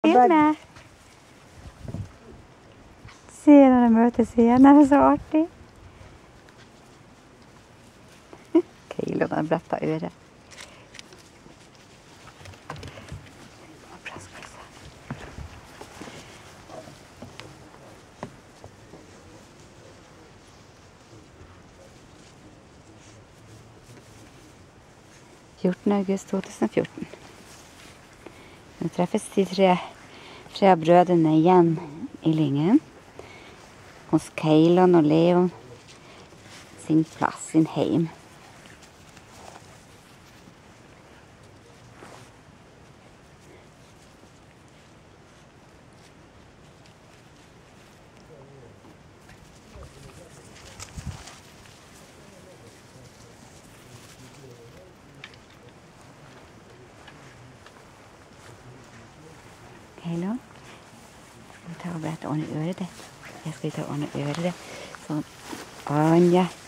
Filme. Se når de møtes igjen, det er så artig. Keilo, den bretta øret. August 2014. Nå treffes de tre av brødrene igjen i Lyngen. Hos Keilon og Leon sin plass, sin heim. Keilon, skal vi ta og ordne øret ditt? Jeg skal ta og ordne øret ditt. Sånn, Anja.